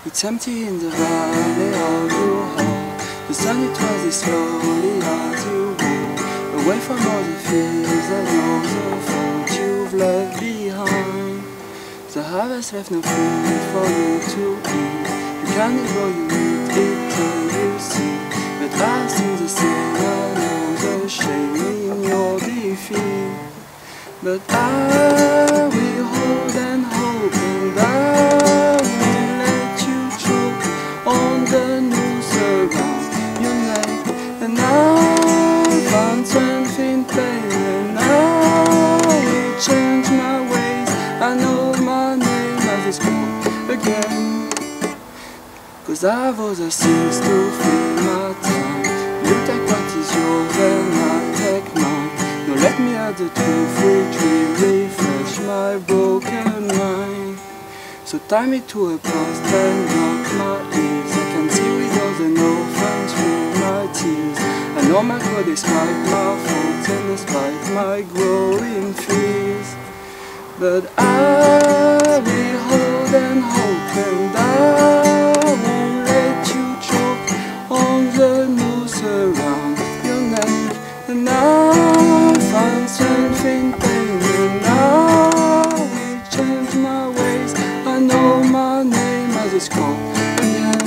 It's empty in the valley of your heart. The sun it rises slowly as you walk away from all the fears and all the fault you've left behind. The harvest left no food for you to eat. You can't eat all you eat till you see. But I've seen the sin, I know the shame in your defeat. But I will hold and hope, and I will let you choke on the noose around your neck. And I'll find strength in pain, and I will change my ways. I know my name as it's called again. 'Cause I've other things to fill my time. You take what is yours and I take mine. No, let me have the truth which will refresh my broken mind. So tie me to a post and knock my ears. I can see widows and orphans through my tears. I know my God despite my faults and despite my growing fears. But I will hold and hope, and I won't let you choke on the noose around your neck. And I'll find strength in pain, and I will change my ways. I know my name as it's called again.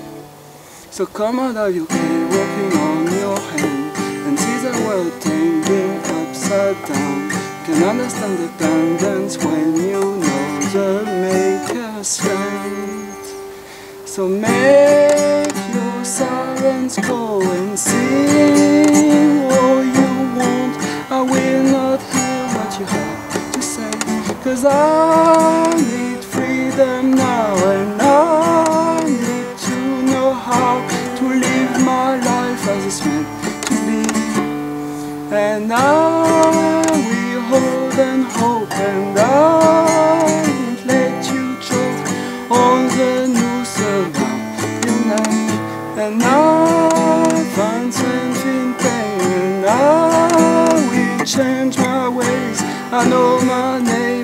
So come out of your cave, walking on your hand, and see the world tangling upside down. Can understand the tendons when you know the Maker's hand. So make your silence go and sing all you want. I will not hear what you have to say, 'cause I need freedom now, and I need to know how to live my life as it's meant to be. And I will hold and hope, and I won't let you choke on the noose around your neck. And I find strength in pain, and I will change my ways. I know my name